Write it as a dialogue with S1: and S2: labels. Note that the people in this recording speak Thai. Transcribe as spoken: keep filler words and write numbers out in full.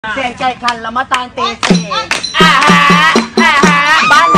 S1: เสียงใจคันละมาตานตีสี่อาฮะอาฮะบ้าน